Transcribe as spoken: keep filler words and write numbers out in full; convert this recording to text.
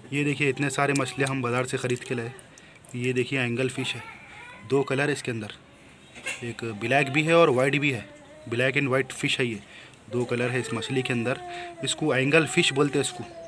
ये देखिए इतने सारे मछलियाँ हम बाज़ार से ख़रीद के लाए। ये देखिए एंगल फ़िश है, दो कलर है इसके अंदर, एक ब्लैक भी है और वाइट भी है। ब्लैक एंड वाइट फ़िश है ये, दो कलर है इस मछली के अंदर। इसको एंगल फ़िश बोलते हैं इसको।